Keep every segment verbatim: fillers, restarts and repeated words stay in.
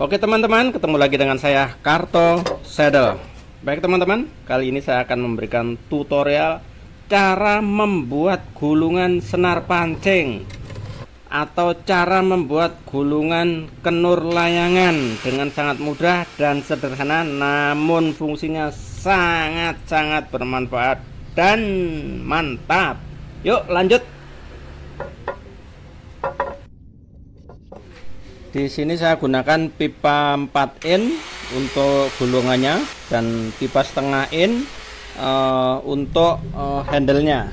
Oke teman-teman, ketemu lagi dengan saya Karto Saddle. Baik teman-teman, kali ini saya akan memberikan tutorial cara membuat gulungan senar pancing atau cara membuat gulungan kenur layangan dengan sangat mudah dan sederhana, namun fungsinya sangat-sangat bermanfaat dan mantap. Yuk lanjut. Di sini saya gunakan pipa empat in untuk gulungannya dan pipa setengah in uh, untuk uh, handle-nya.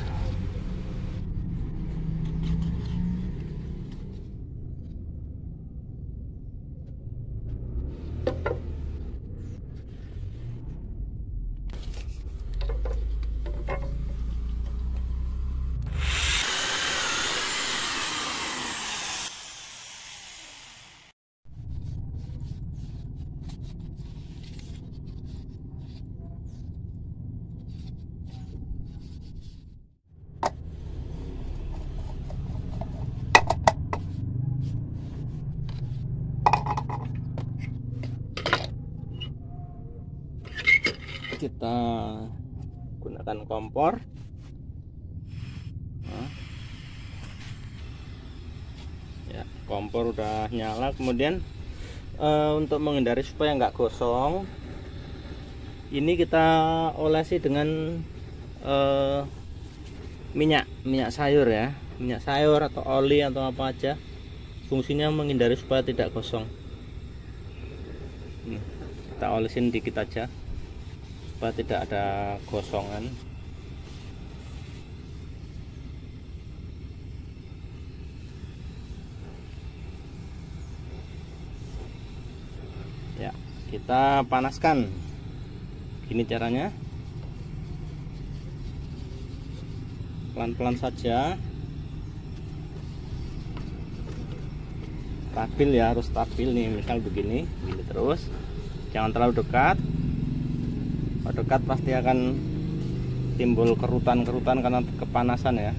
Kita gunakan kompor. Nah, ya, kompor udah nyala. Kemudian uh, untuk menghindari supaya nggak gosong, ini kita olesi dengan uh, minyak minyak sayur ya, minyak sayur atau oli atau apa aja. Fungsinya menghindari supaya tidak gosong. Nih, kita olesin dikit aja supaya tidak ada gosongan. Ya, kita panaskan. Gini caranya, pelan-pelan saja, stabil ya, harus stabil nih. Misal begini, gini terus, jangan terlalu dekat. Kalau dekat pasti akan timbul kerutan-kerutan karena kepanasan ya.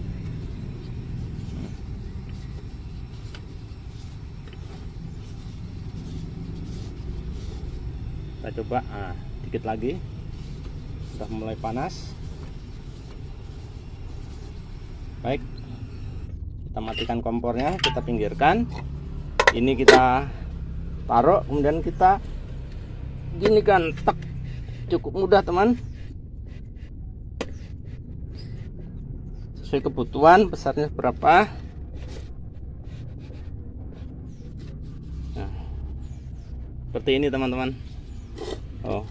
Kita coba, nah, dikit lagi, sudah mulai panas. Baik, kita matikan kompornya, kita pinggirkan. Ini kita taruh, kemudian kita ginikan, tek. Cukup mudah teman, sesuai kebutuhan besarnya berapa. Nah, seperti ini teman-teman. Oh,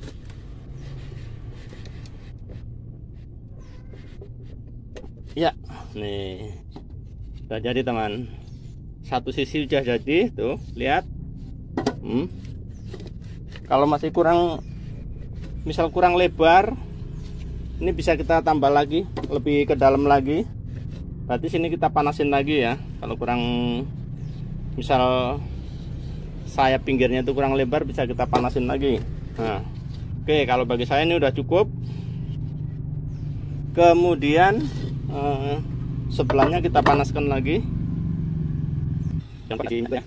ya, nih sudah jadi teman. Satu sisi sudah jadi, tuh lihat. Hmm. Kalau masih kurang, misal kurang lebar, ini bisa kita tambah lagi, lebih ke dalam lagi. Berarti sini kita panasin lagi ya. Kalau kurang, misal sayap pinggirnya itu kurang lebar, bisa kita panasin lagi. Nah, oke, kalau bagi saya ini udah cukup. Kemudian eh, sebelahnya kita panaskan lagi. Jangan pakai ya,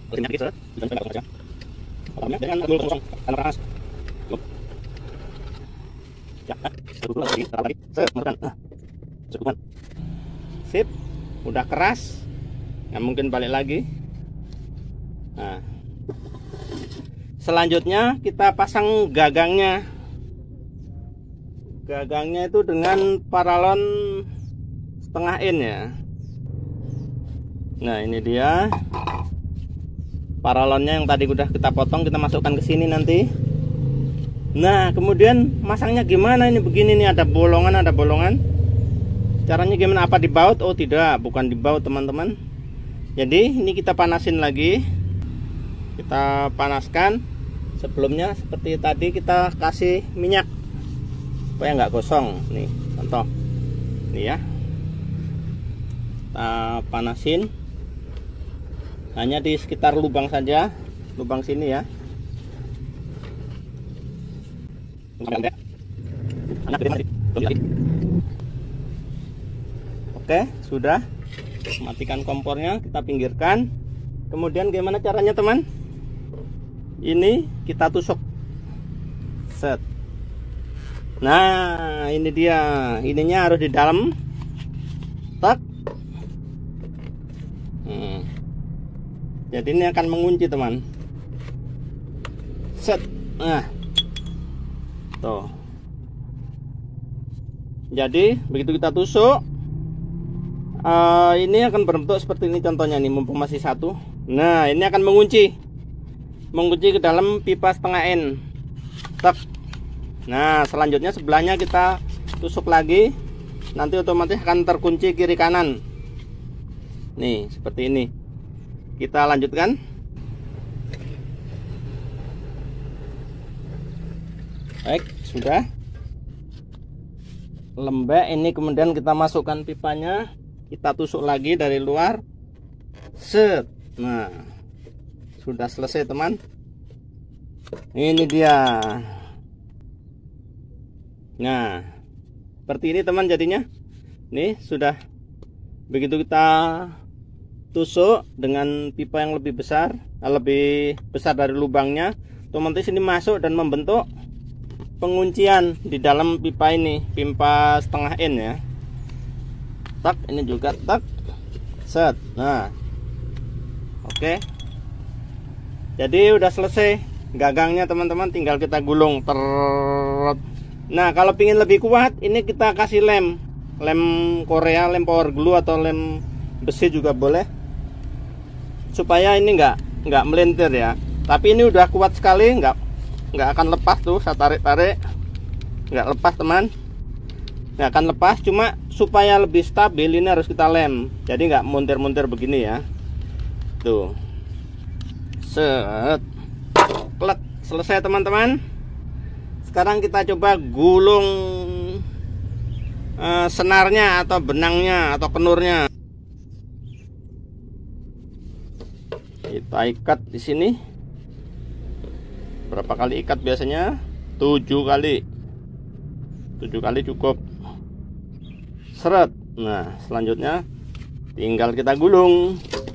jangan kosong karena panas. Ya, lagi, lagi, cukup. Sip, udah keras, nggak mungkin balik lagi. Nah, selanjutnya kita pasang gagangnya. Gagangnya itu dengan paralon setengah in ya. Nah, ini dia paralonnya yang tadi udah kita potong, kita masukkan ke sini nanti. Nah, kemudian masangnya gimana? Ini begini nih, ada bolongan, ada bolongan. Caranya gimana? Apa dibaut? Oh tidak, bukan dibaut teman-teman. Jadi ini kita panasin lagi. Kita panaskan. Sebelumnya seperti tadi kita kasih minyak supaya nggak gosong. Nih contoh, nih ya. Kita panasin. Hanya di sekitar lubang saja, lubang sini ya. Oke, sudah. Matikan kompornya, kita pinggirkan. Kemudian gimana caranya teman? ini kita tusuk. Set. Nah, ini dia. Ininya harus di dalam. Tak. Hmm. Jadi ini akan mengunci, teman. Set. Nah. Tuh. Jadi begitu kita tusuk, uh, ini akan berbentuk seperti ini contohnya nih, mumpung masih satu. Nah, ini akan mengunci, mengunci ke dalam pipa setengah N. Tak. Nah, selanjutnya sebelahnya kita tusuk lagi, nanti otomatis akan terkunci kiri kanan. Nih, seperti ini. Kita lanjutkan. Baik, sudah. Lembek ini, kemudian kita masukkan pipanya, kita tusuk lagi dari luar. Set. Nah, sudah selesai, teman. Ini dia. Nah, seperti ini, teman, jadinya. Nih, sudah. Begitu kita tusuk dengan pipa yang lebih besar, lebih besar dari lubangnya, otomatis ini masuk dan membentuk penguncian di dalam pipa ini, pipa setengah N ya. Tak, ini juga tak. Set. Nah, oke. Jadi udah selesai gagangnya, teman-teman, tinggal kita gulung. Ter. Nah, kalau pingin lebih kuat, ini kita kasih lem, lem Korea, lem power glue atau lem besi juga boleh, supaya ini nggak nggak melintir ya. Tapi ini udah kuat sekali, nggak nggak akan lepas tuh. Saya tarik-tarik nggak lepas, teman, nggak akan lepas. Cuma supaya lebih stabil ini harus kita lem, jadi nggak muntir-muntir begini ya. Tuh. Set. Klek. Selesai, teman-teman. Sekarang kita coba gulung uh, senarnya atau benangnya atau kenurnya. Kita ikat di sini. Berapa kali ikat biasanya? Tujuh kali. Tujuh kali cukup. Seret. Nah, selanjutnya tinggal kita gulung.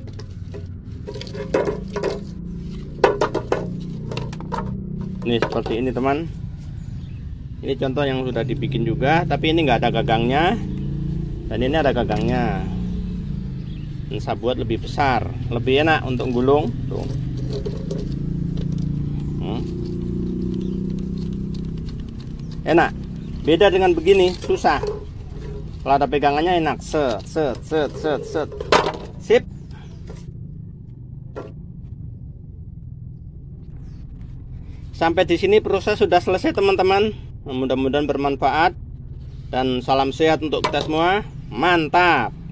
Ini seperti ini, teman. Ini contoh yang sudah dibikin juga, tapi ini nggak ada gagangnya, dan ini ada gagangnya. Ini saya buat lebih besar, lebih enak untuk gulung. Tuh. Hmm. Enak. Beda dengan begini, susah. Kalau ada pegangannya enak. Set, set, set, set, set. Sip. Sampai di sini proses sudah selesai, teman-teman. Mudah-mudahan bermanfaat dan salam sehat untuk kita semua. Mantap.